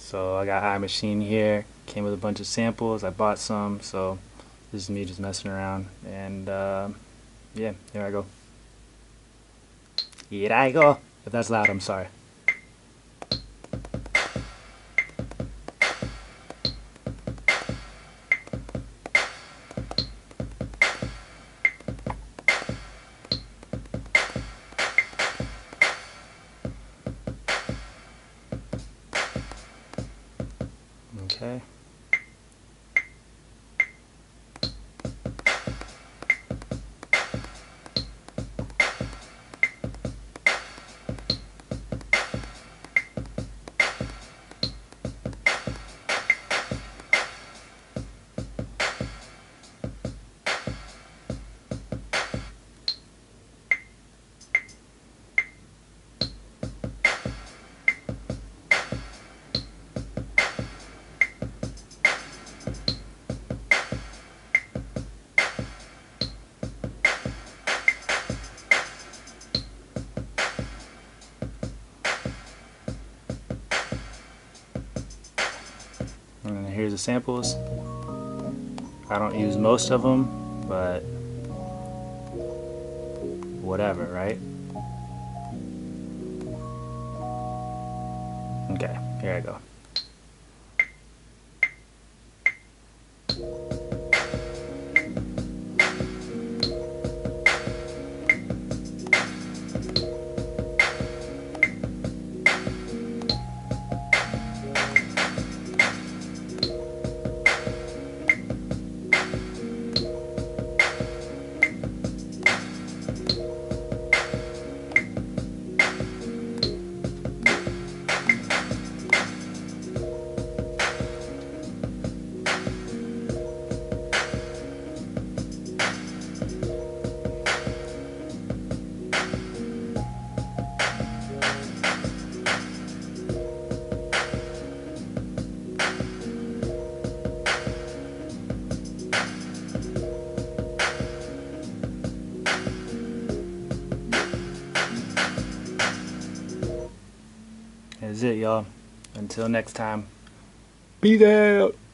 So I got iMaschine here. Came with a bunch of samples. I bought some, so this is me just messing around. And yeah, here I go. Here I go. If that's loud, I'm sorry. Okay. And here's the samples. I don't use most of them, but whatever, right? Okay, here I go. That's it, y'all. Until next time. Peace out.